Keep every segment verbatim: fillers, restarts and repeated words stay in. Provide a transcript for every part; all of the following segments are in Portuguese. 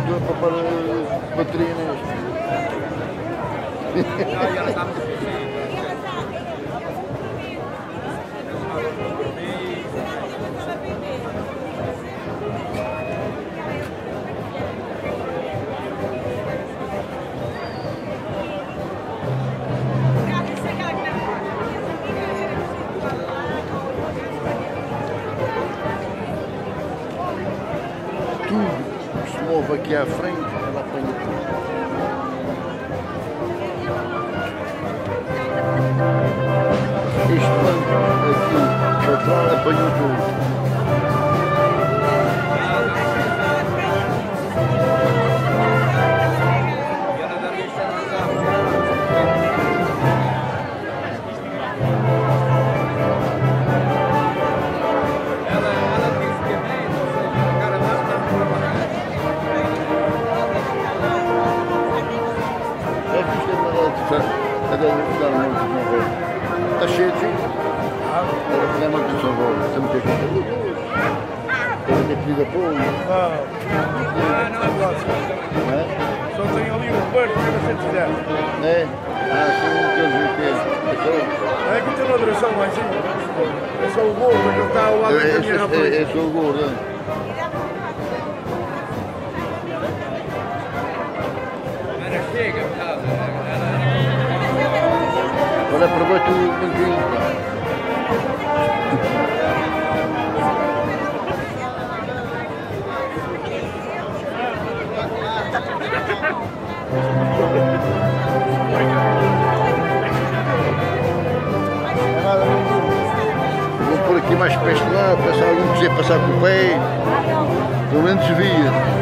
carregador para pôr a bateria neste. Tudo que se move aqui à frente, ela apanha tudo. Este banco aqui atrás apanhou tudo. Está cheio de gente. Era que lembra do seu avô. Você não tem gente ali? Ele tem pedido apoio? Não. Ah, não. É? Só tem ali um barco que você quiser. É? Ah, sim, não quer dizer que é. É que tem uma direção lá em cima. É só o gordo que está ao lado da minha rapaz. É só o gordo. Agora chega, tá? Olha para baixo o banquinho. Vou pôr aqui mais para este lado, para se alguém quiser passar com o pé, pelo menos desvia.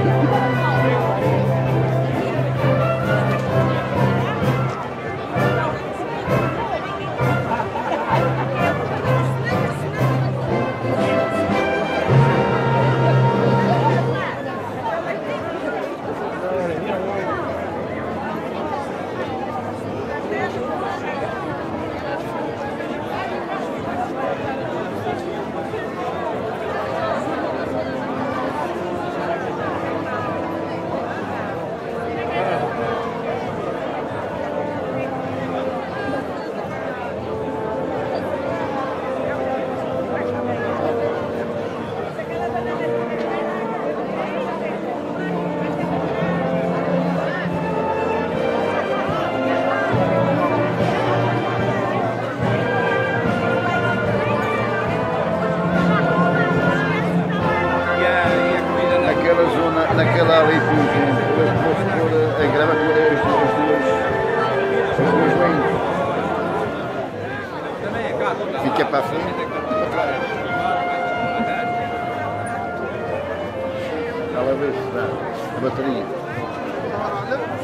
Naquela ali com depois posso pôr a gravatura as duas as duas lentes. Fica para a frente e para trás. Ela vê se dá a bateria.